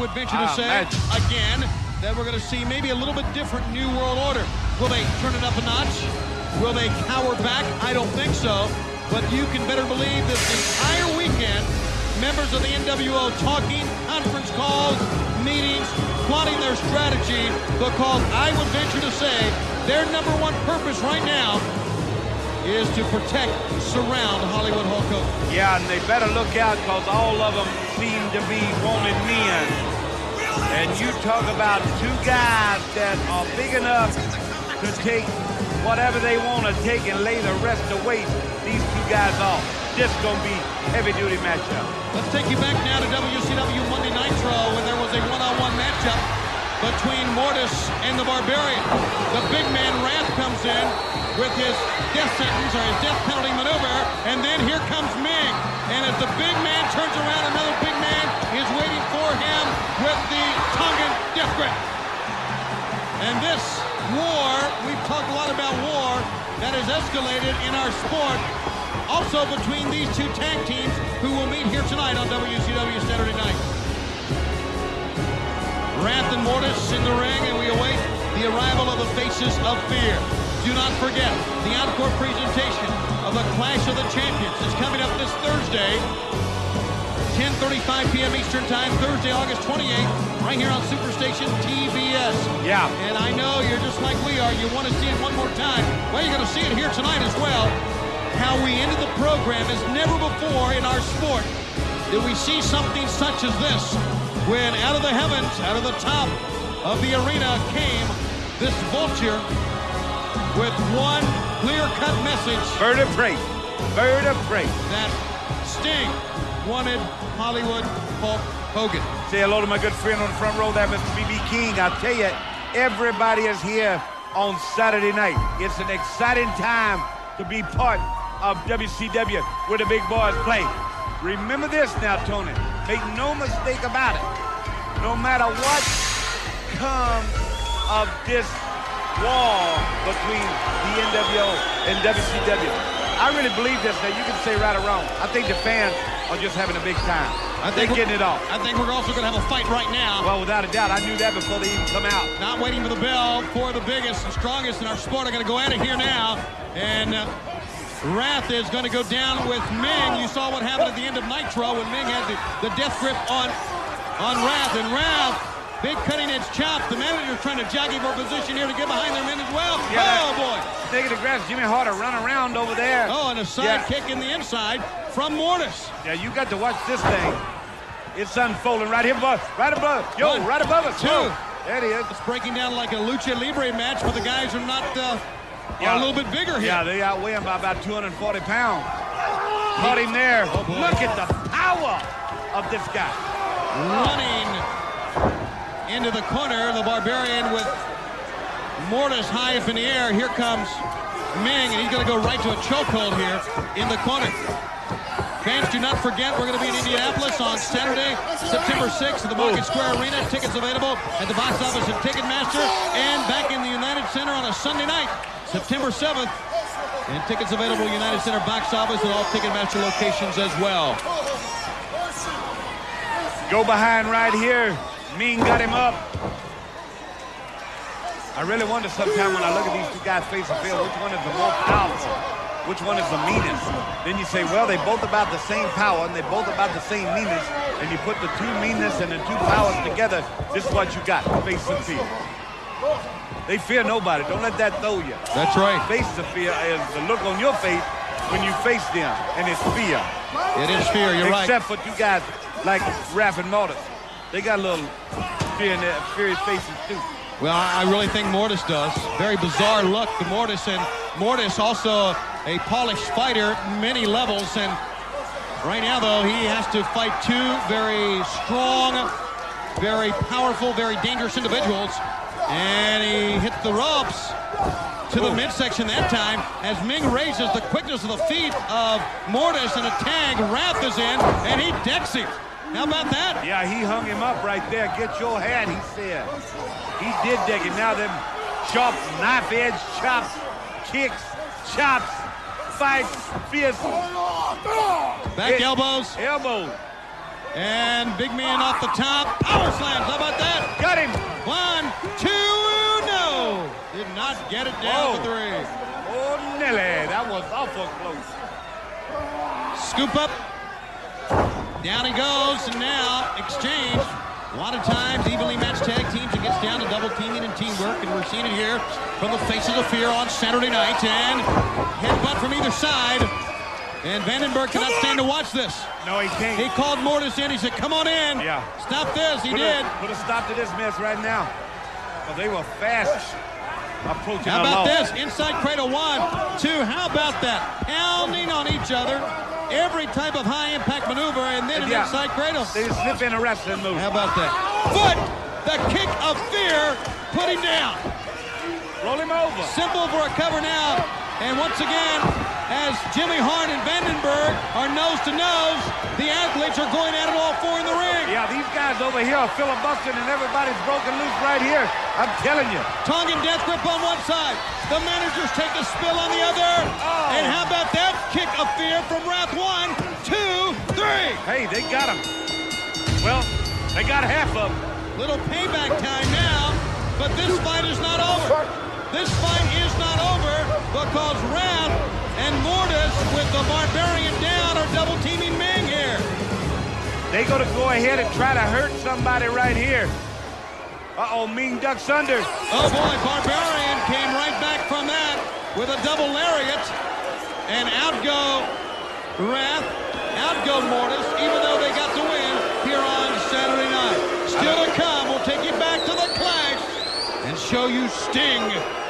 would venture to say, again, that we're going to see maybe a little bit different New World Order. Will they turn it up a notch? Will they cower back? I don't think so. But you can better believe that the entire weekend, members of the NWO talking, conference calls, meetings, plotting their strategy, because I would venture to say their number one purpose right now is to protect, surround Hollywood Hulk Hogan. Yeah, and they better look out, because all of them seem to be wanted men. And you talk about two guys that are big enough to take whatever they want to take and lay the rest of waste these two guys off. This is going to be heavy-duty matchup. Let's take you back now to WCW Monday Nitro when there was a one-on-one matchup between Mortis and the Barbarian. The big man Wrath comes in with his death sentence or his death penalty maneuver, and then here comes Ming. And as the big man turns around, another big man is waiting for him with the Tongan death grip. And this war, we've talked a lot about war that has escalated in our sport, also between these two tag teams who will meet here tonight on WCW Saturday night. Wrath and Mortis in the ring, and we await the arrival of the Faces of Fear. Do not forget, the encore presentation of the Clash of the Champions is coming up this Thursday, 10:35 p.m. Eastern Time, Thursday, August 28th, right here on Superstation TBS. Yeah. And I know you're just like we are. You want to see it one more time. Well, you're going to see it here tonight as well. How we ended the program as never before in our sport did we see something such as this, when out of the heavens, out of the top of the arena came this vulture with one clear-cut message. Bird of prey. Bird of prey. That Sting wanted Hollywood Hulk Hogan. Say hello to my good friend on the front row there, Mr. B.B. King. I'll tell you, everybody is here on Saturday night. It's an exciting time to be part of WCW where the big boys play. Remember this now, Tony. Make no mistake about it. No matter what comes of this wall between the NWO and WCW, I really believe this. Now, you can say right or wrong. I think the fans are just having a big time. They're getting it off. I think we're also going to have a fight right now. Well, without a doubt. I knew that before they even come out. Not waiting for the bell for the biggest and strongest in our sport are going to go at it here now. And Wrath is going to go down with Ming. You saw what happened at the end of Nitro when Ming had the death grip on Wrath. And Wrath, big cutting-edge chop. The manager's trying to jockey for position here to get behind their men as well. Yeah, oh, boy. Taking the grass. Jimmy Hart run around over there. Oh, and a side kick in the inside from Mortis. Yeah, you got to watch this thing. It's unfolding right here above. Right above. Yo, right above us. Two. Whoa. There it is. It's breaking down like a lucha libre match, but the guys are not are a little bit bigger here. Yeah, they outweigh him by about 240 pounds. Caught him there. Oh, boy. Look at the power of this guy. Running into the corner, the Barbarian with Mortis high up in the air. Here comes Ming, and he's going to go right to a chokehold here in the corner. Fans, do not forget, we're going to be in Indianapolis on Saturday, September 6th at the Market Square Arena. Tickets available at the box office and Ticketmaster, and back in the United Center on a Sunday night, September 7th. And tickets available United Center box office and all Ticketmaster locations as well. Go behind right here. Ming got him up. I really wonder sometime when I look at these two guys face to face, which one is the more powerful? Which one is the meanest? Then you say, well, they both about the same power and they both about the same meanness, and you put the two meanness and the two powers together, this is what you got, face and fear. They fear nobody. Don't let that throw you. That's right. Face of fear is the look on your face when you face them, and it's fear. It is fear, you're right. Except for two guys like Wrath and Mortis. They got a little fear in their furious faces, too. Well, I really think Mortis does. Very bizarre look to Mortis, and Mortis also a polished fighter, many levels, and right now, though, he has to fight two very strong, very powerful, very dangerous individuals, and he hit the ropes to the midsection that time as Ming raises the quickness of the feet of Mortis, and a tag. Wrath is in, and he decks him. How about that? Yeah, he hung him up right there. Get your hat, he said. He did deck him. Now them sharp knife edge chops, kicks, chops, fights, fists. Back elbows. Elbows. And big man off the top. Power slam awful close. Scoop up. Down he goes, and now exchange. A lot of times, evenly matched tag teams, it gets down to double teaming and teamwork, and we're seeing it here from the Faces of Fear on Saturday night. And headbutt from either side. And Vandenberg cannot stand to watch this. No, he can't. He called Mortis in. He said, come on in. Yeah. Stop this. He did. Put a stop to this mess right now. Well, they were fast approaching. How about this? Inside cradle 1, 2. How about that? Pounding on each other. Every type of high-impact maneuver, and then an inside cradle. They just slip in a wrestling move. How about that? Foot, the kick of fear, put him down. Roll him over. Simple for a cover now. And once again, as Jimmy Hart and Vandenberg are nose to nose, the athletes are going at it all 4 in the ring. Yeah, these guys over here are filibustering, and everybody's broken loose right here. I'm telling you. Tongan death grip on one side. The managers take a spill on the other. Oh. And how about that kick of fear from Wrath 1, 2, 3. Hey, they got him. Well, they got half of him. Little payback time now, but this fight is not over. This fight is not over because Wrath and Mortis with the Barbarian down are double teaming Ming here. They're going to go ahead and try to hurt somebody right here. Uh-oh, Ming ducks under. Oh boy, Barbarian came right back from that with a double lariat. And out go Wrath, out go Mortis, even though they got the win here on Saturday night. Still to come, we'll take you back to the Clash and show you Sting